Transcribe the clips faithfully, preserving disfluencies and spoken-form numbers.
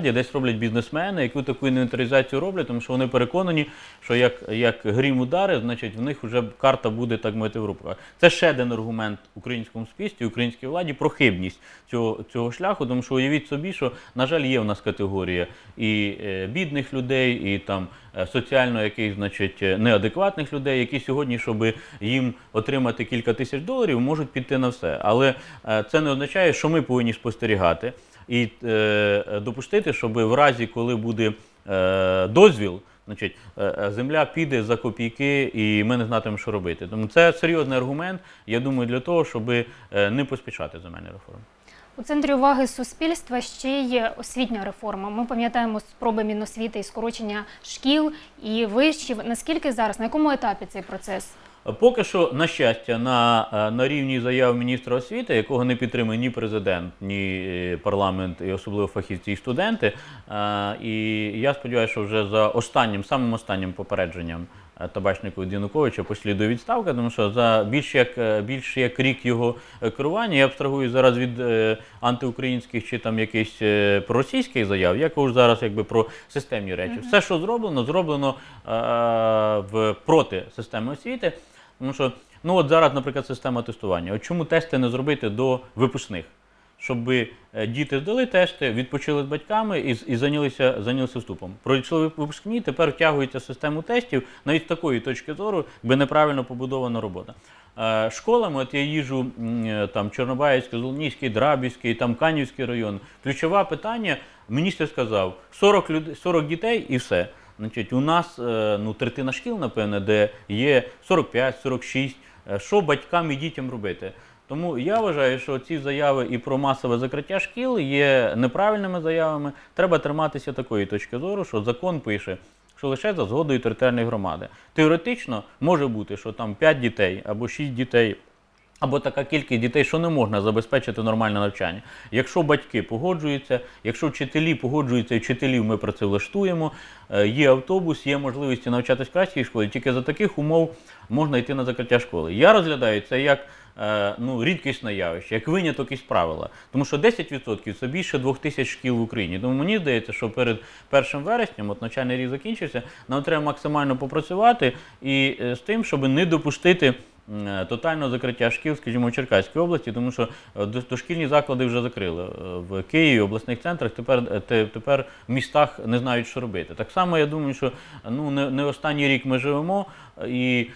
мільярдів десь роблять бізнесмени, яку таку інвентаризацію роблять, тому що вони переконані, що як, як грім удари, значить в них вже карта буде, так мовити, в руках. Це ще один аргумент українському суспільстві, українській владі про хибність цього, цього шляху, тому що уявіть собі, що, на жаль, є в нас категорія і е, бідних людей, і там е, соціально якихось, значить, неадекватних людей, які сьогодні, щоб їм отримати кілька тисяч доларів, можуть піти на все. Але е, це не означає, що ми повинні спостерігати і е, допустити, щоб в разі, коли буде е, дозвіл, значить, е, земля піде за копійки і ми не знатимемо, що робити. Тому це серйозний аргумент, я думаю, для того, щоб е, не поспішати земельні реформи. У центрі уваги суспільства ще є освітня реформа. Ми пам'ятаємо спроби Міносвіти і скорочення шкіл і вишів. Наскільки зараз, на якому етапі цей процес? Поки що, на щастя, на, на рівні заяв міністра освіти, якого не підтримує ні президент, ні парламент, і особливо фахівці і студенти. І я сподіваюся, що вже за останнім, самим останнім попередженням Табачнику від Януковича послідує відставка, тому що за більше як, більше як рік його керування, я абстрагую зараз від е, антиукраїнських чи там якихось е, проросійських заяв, я кажу зараз якби про системні речі. Mm-hmm. Все, що зроблено, зроблено е, в, проти системи освіти, тому що, ну от зараз, наприклад, система тестування. От чому тести не зробити до випускних? Щоб діти здали тести, відпочили з батьками і, і зайнялися, зайнялися вступом. Пройшли випускні, тепер втягуються в систему тестів, навіть з такої точки зору, би неправильно побудована робота. Е, школами, от я їжджу там Чорнобаївський, Золонівський, Драбівський, там Канівський район. Ключове питання, міністр сказав, сорок, люд... сорок дітей і все. Значить, у нас е, ну, третина шкіл, напевне, де є сорок п'ять сорок шість. Що батькам і дітям робити? Тому я вважаю, що ці заяви і про масове закриття шкіл є неправильними заявами. Треба триматися такої точки зору, що закон пише, що лише за згодою територіальної громади. Теоретично може бути, що там п'ять дітей або шість дітей, або така кількість дітей, що не можна забезпечити нормальне навчання. Якщо батьки погоджуються, якщо вчителі погоджуються, і вчителів ми працевлаштуємо, є автобус, є можливість навчатись в кращій школі, тільки за таких умов можна йти на закриття школи. Я розглядаю це як ну, рідкісне явище, як виняток із правила. Тому що десять відсотків – це більше двох тисяч шкіл в Україні. Тому мені здається, що перед першим вереснем, от навчальний рік закінчився, нам треба максимально попрацювати і з тим, щоб не допустити тотального закриття шкіл, скажімо, в Черкаській області, тому що дошкільні заклади вже закрили. В Києві, в обласних центрах, тепер, тепер в містах не знають, що робити. Так само, я думаю, що ну, не, не останній рік ми живемо, і,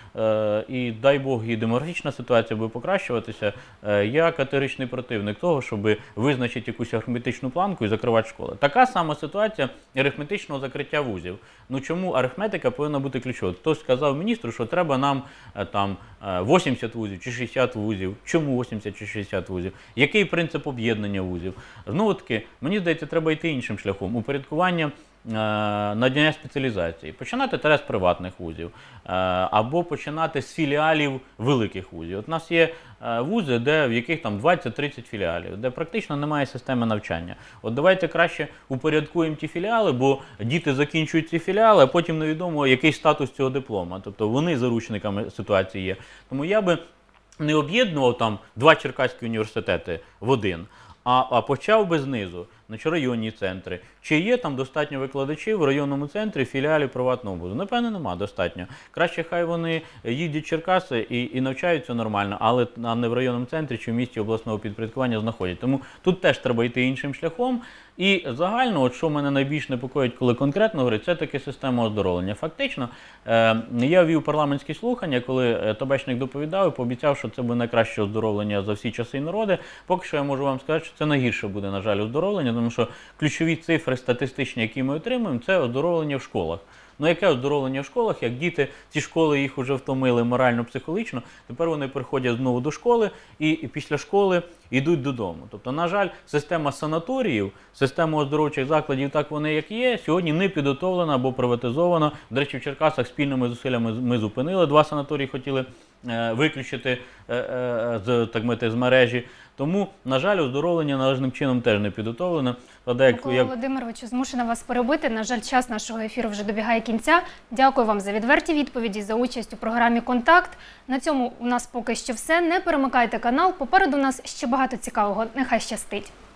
і дай Бог, і демографічна ситуація буде покращуватися. Я категоричний противник того, щоб визначити якусь арифметичну планку і закривати школи. Така сама ситуація арифметичного закриття вузів. Ну чому арифметика повинна бути ключовою? Хтось сказав міністру, що треба нам там вісімдесят вузів чи шістдесят вузів. Чому вісімдесят чи шістдесят вузів? Який принцип об'єднання вузів? Знову таки, мені здається, треба йти іншим шляхом. Упорядкування надання спеціалізації. Починати треба з приватних вузів, або починати з філіалів великих вузів. От у нас є вузи, де, в яких там двадцять-тридцять філіалів, де практично немає системи навчання. От давайте краще упорядкуємо ті філіали, бо діти закінчують ці філіали, а потім невідомо, який статус цього диплома. Тобто вони заручниками ситуації є. Тому я би не об'єднував там два черкаські університети в один, а, а почав би знизу. Значить, районні центри. Чи є там достатньо викладачів в районному центрі філіалів приватного вузу? Напевне, нема достатньо. Краще хай вони їдуть в Черкаси і, і навчаються нормально, але а не в районному центрі чи в місті обласного підпорядкування знаходять. Тому тут теж треба йти іншим шляхом. І загально, от що мене найбільш непокоїть, коли конкретно говорить, це таки система оздоровлення. Фактично, е, я вів парламентські слухання, коли Табачник доповідав і пообіцяв, що це буде найкраще оздоровлення за всі часи і народи. Поки що я можу вам сказати, що це найгірше буде, на жаль, оздоровлення, тому що ключові цифри статистичні, які ми отримуємо, це оздоровлення в школах. Ну яке оздоровлення в школах, як діти, ці школи їх вже втомили морально-психологічно, тепер вони приходять знову до школи і, і після школи йдуть додому. Тобто, на жаль, система санаторіїв, система оздоровчих закладів, так вони як є, сьогодні не підготовлена або приватизована. До речі, в Черкасах спільними зусиллями ми зупинили, два санаторії хотіли е, виключити е, е, з, так мити, з мережі. Тому, на жаль, оздоровлення належним чином теж не підготовлено. Микола як... Володимировичу, змушена вас перебити. На жаль, час нашого ефіру вже добігає кінця. Дякую вам за відверті відповіді, за участь у програмі «Контакт». На цьому у нас поки що все. Не перемикайте канал. Попереду у нас ще багато цікавого. Нехай щастить.